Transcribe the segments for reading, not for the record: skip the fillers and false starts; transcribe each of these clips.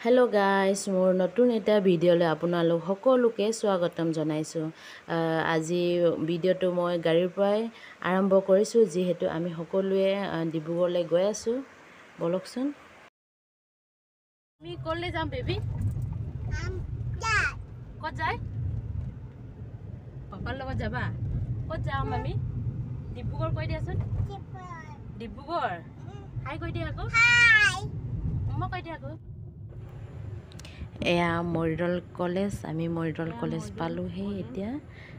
Hello guys मोर नतुन एटा भिडिओले आपनालोक सकलोके स्वागतम जनाइছো আজি ভিডিওটো মই গাড়ীৰ পৰাই আৰম্ভ কৰিছো যেহেতু আমি সকলোৱে ডিব্ৰুগড়লৈ গৈ আছো বলকচোন আমি কলে যাম বেবি কত যায় পাপাৰ লগত যাবা কত যাম আমি ডিব্ৰুগড় কৈ দিয়াচোন ডিব্ৰুগড় হাই কৈ দিয়া আকৌ হাই মমা কৈ দিয়া আকৌ এয়া মৰিদল কলেজ আমি মৰিদল কলেজ পালোহি এতিয়া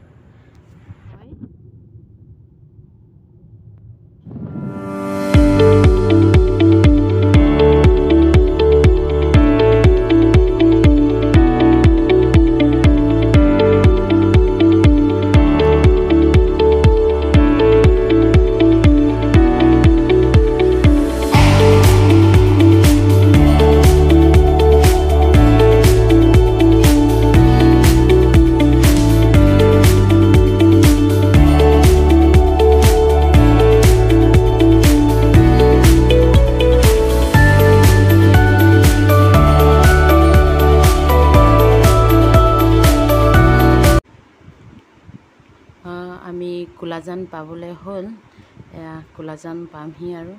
আমি কুলাজান পাবলে হল কুলাজান পামহি আৰু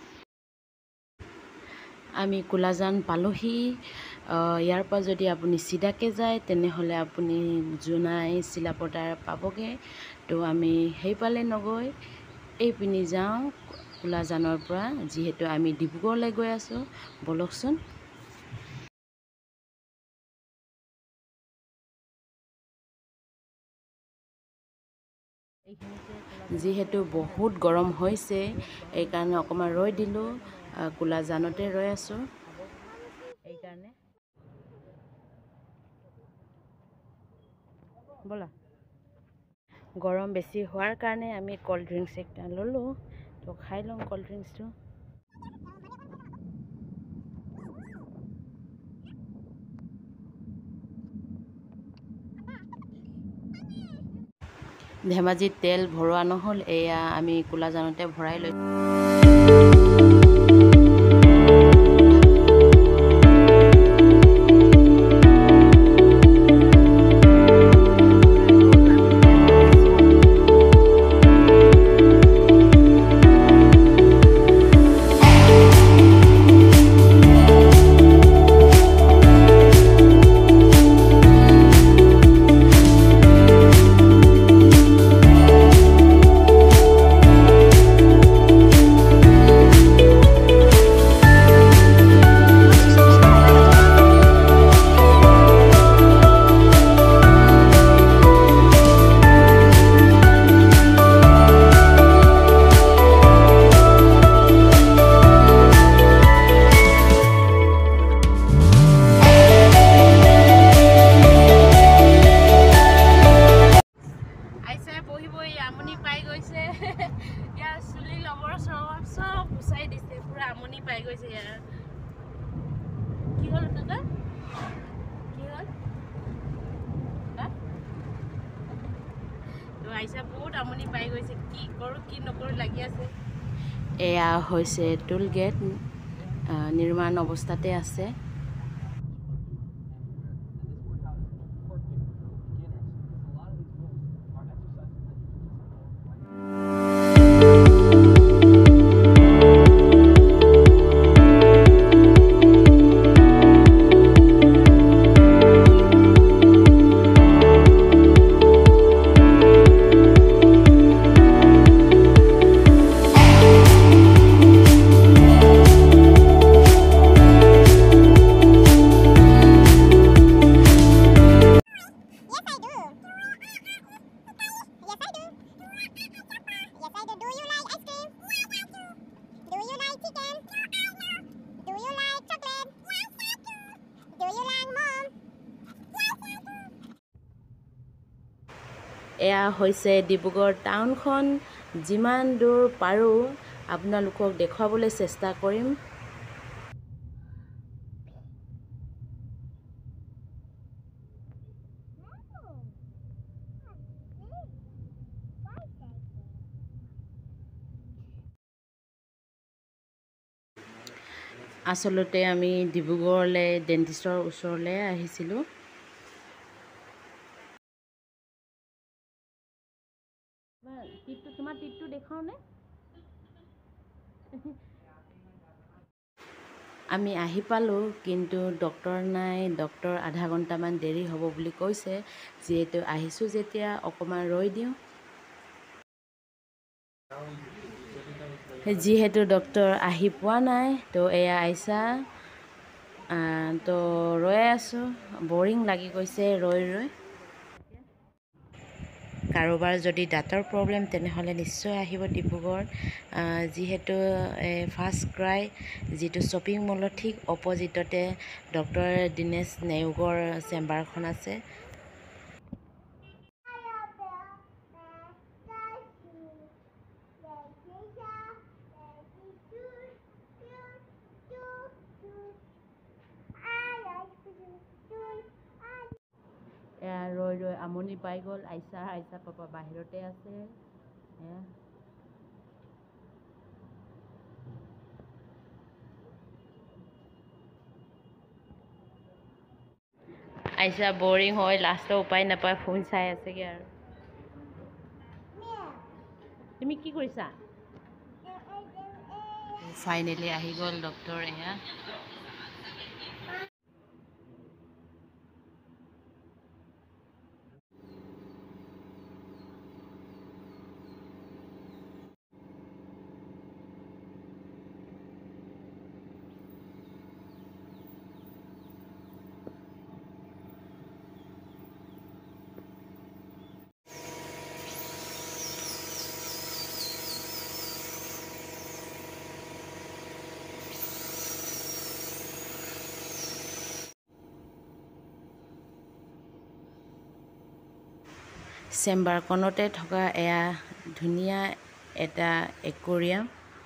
আমি কুলাজান পালোহি ইয়াৰ পৰা যদি আপুনি সিধাকে যায় তেনেহলে আপুনি জুনাই চিলাপতাৰ পাবগে তো আমি হেইপালে নগৈ এই পিনি যাওঁ কুলাজানৰ পৰা যেহেতু আমি ডিব্ৰুগড়লৈ গৈ আছো বলকচোন যেহেতু বহুত গৰম হৈছে এই কাৰণে অকমান ৰৈ দিলো কুলাজানতে ৰৈ আছো এই কাৰণে বলা গৰম বেছি হোৱাৰ কাৰণে আমি কোল্ড ড্ৰিংকস একটা ললো তো খাই লম কোল্ড ড্ৰিংকসটো ধেমাজিত তেল ভৰোৱা নহল এয়া আমি কুলাজানতে ভৰাই লৈ পাই গৈছে ইয়াৰ কি হল দাদা কি হল তো আইসা বহুত আমনি পাই গৈছে কি কৰো কি নকৰো লাগি আছে এয়া হৈছে টুল গেট নিৰ্মাণ অৱস্থাতে আছে এয়া হৈছে ডিব্ৰুগড় টাউনখন যিমান দূৰ পাৰো আপোনালোকক দেখাবলৈ চেষ্টা কৰিম আচলতে আমি ডিব্ৰুগড়লৈ ডেণ্টিষ্টৰ ওচৰলৈ আহিছিলোঁ। তোমাৰ টিপটো দেখাওঁনে? আমি আহি পালোঁ, কিন্তু ডক্টৰ নাই। ডক্টৰ আধা ঘণ্টামান দেৰি হ'ব বুলি কৈছে। যিহেতু আহিছোঁ যেতিয়া অকণমান ৰৈ দিওঁ। যিহেতু ডক্টৰ আহি পোৱা নাই, তো এয়া আহিছা, তো ৰৈ আছোঁ। বৰিং লাগি গৈছে ৰৈ ৰৈ। কাৰোবাৰ যদি দাঁতৰ প্ৰব্লেম তেনেহ'লে নিশ্চয় আহিব ডিব্ৰুগড়। যিহেতু ফাৰ্ষ্ট ক্ৰাই যিটো শ্বপিং মলৰ ঠিক অপজিটতে ডক্টৰ দীনেশ নেওগৰ চেম্বাৰখন আছে। ৰৈ ৰৈ আমনি পাই গ'ল। আইচা পাপা বাহিৰতে আছে। আইচা বৰিং হয়, লাষ্টৰ উপায় নাপায় ফোন চাই আছেগৈ। আৰু তুমি কি কৰিছা? ফাইনেলি আহি গ'ল ডক্টৰ। এয়া চেম্বাৰখনতে থকা এয়া ধুনীয়া এটা একুৰিয়াম।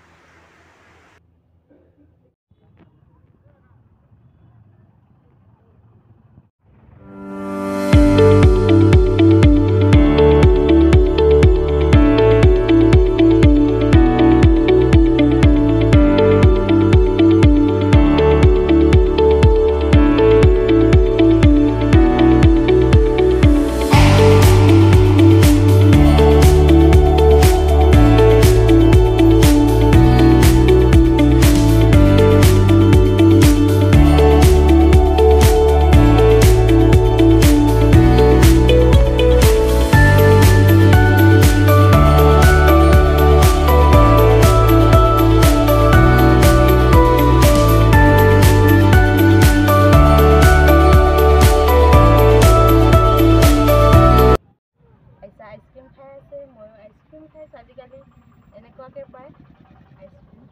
আইচক্ৰীম খাই আছে, ময়ো আইচক্ৰীম খাইছোঁ। আজিকালি এনেকুৱাকৈ পায় আইচক্ৰীম।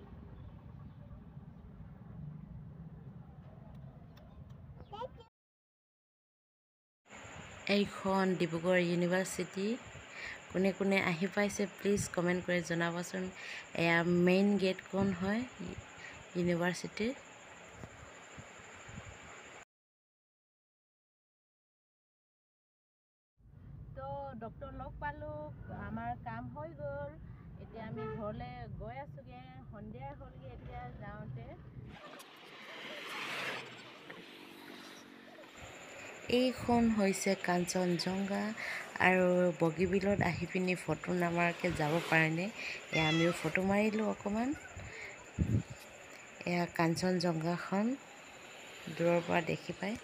এইখন ডিব্ৰুগড় ইউনিভাৰ্চিটি। কোনে কোনে আহি পাইছে প্লিজ কমেণ্ট কৰি জনাবচোন। এয়া মেইন গেটখন হয় ইউনিভাৰ্চিটিৰ। তো ডক্টৰ লগ পালোঁ, আমাৰ কাম হৈ গ'ল। এতিয়া আমি ঘৰলৈ গৈ আছোঁগৈ। সন্ধিয়াই হ'লগৈ এতিয়া যাওঁতে। এইখন হৈছে কাঞ্চনজংঘা, আৰু বগীবিলত আহি পিনি ফটো নামাৰাকৈ যাব পাৰেনে? এয়া আমিও ফটো মাৰিলোঁ অকণমান। এয়া কাঞ্চনজংঘাখন দূৰৰ পৰা দেখি পায়।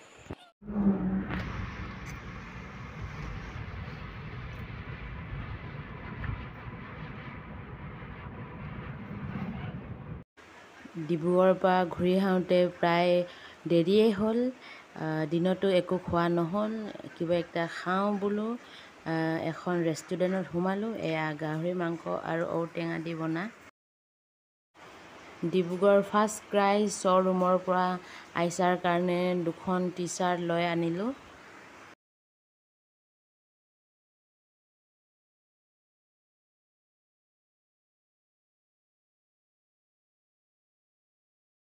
ডিব্ৰুগড়ৰ পৰা ঘূৰি আহোঁতে প্ৰায় দেৰিয়েই হ'ল। দিনতো একো খোৱা নহ'ল। কিবা এটা খাওঁ বোলো। এখন ৰেষ্টুৰেণ্টত সোমালোঁ। এয়া গাহৰি মাংস আৰু ঔটেঙা দি বনা। ডিব্ৰুগড় ফাৰ্ষ্ট ক্ৰাই শ্ব'ৰুমৰ পৰা আইচাৰ কাৰণে 2খন টি চাৰ্ট লৈ আনিলোঁ।